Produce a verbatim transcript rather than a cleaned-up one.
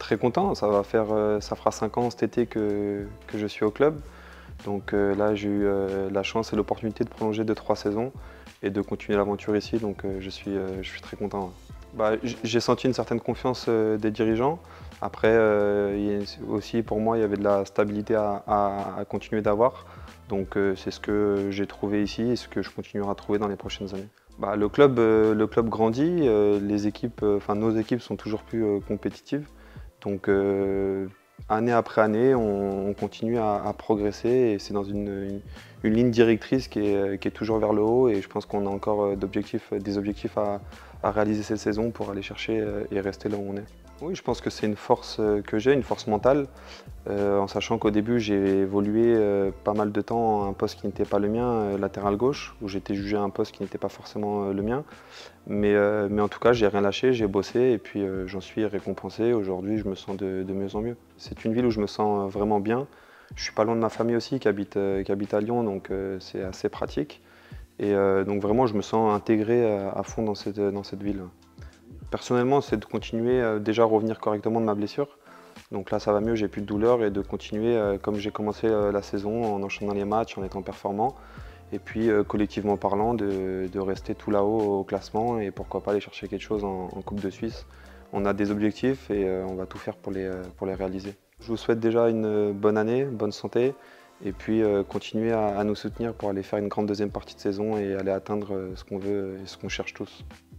très content, ça va faire, euh, ça fera cinq ans cet été que, que je suis au club. Donc euh, là, j'ai eu euh, la chance et l'opportunité de prolonger de trois saisons et de continuer l'aventure ici, donc euh, je, suis, euh, je suis très content. Ouais. Bah, j'ai senti une certaine confiance euh, des dirigeants. Après, euh, il y a aussi pour moi, il y avait de la stabilité à, à- à continuer d'avoir. Donc euh, c'est ce que j'ai trouvé ici et ce que je continuerai à trouver dans les prochaines années. Bah, le club, euh, le club grandit, euh, les équipes, euh, enfin, nos équipes sont toujours plus euh, compétitives. Donc euh, année après année, on, on continue à, à progresser et c'est dans une, une- une ligne directrice qui est, qui est toujours vers le haut et je pense qu'on a encore euh, d'objectifs- des objectifs à, à réaliser cette saison pour aller chercher euh, et rester là où on est. Oui, je pense que c'est une force euh, que j'ai, une force mentale, euh, en sachant qu'au début j'ai évolué euh, pas mal de temps à un poste qui n'était pas le mien, euh, latéral gauche, où j'étais jugé à un poste qui n'était pas forcément euh, le mien. Mais, euh, mais en tout cas, j'ai rien lâché, j'ai bossé et puis euh, j'en suis récompensé. Aujourd'hui, je me sens de, de mieux en mieux. C'est une ville où je me sens euh, vraiment bien. Je suis pas loin de ma famille aussi qui habite, euh, qui habite à Lyon, donc euh, c'est assez pratique. Et euh, donc vraiment, je me sens intégré euh, à fond dans cette, dans cette ville. Personnellement, c'est de continuer euh, déjà à revenir correctement de ma blessure. Donc là, ça va mieux, j'ai plus de douleur et de continuer euh, comme j'ai commencé euh, la saison en enchaînant les matchs, en étant performant. Et puis euh, collectivement parlant, de, de rester tout là-haut au classement et pourquoi pas aller chercher quelque chose en, en Coupe de Suisse. On a des objectifs et euh, on va tout faire pour les, euh, pour les réaliser. Je vous souhaite déjà une bonne année, bonne santé et puis euh, continuer à, à nous soutenir pour aller faire une grande deuxième partie de saison et aller atteindre euh, ce qu'on veut et ce qu'on cherche tous.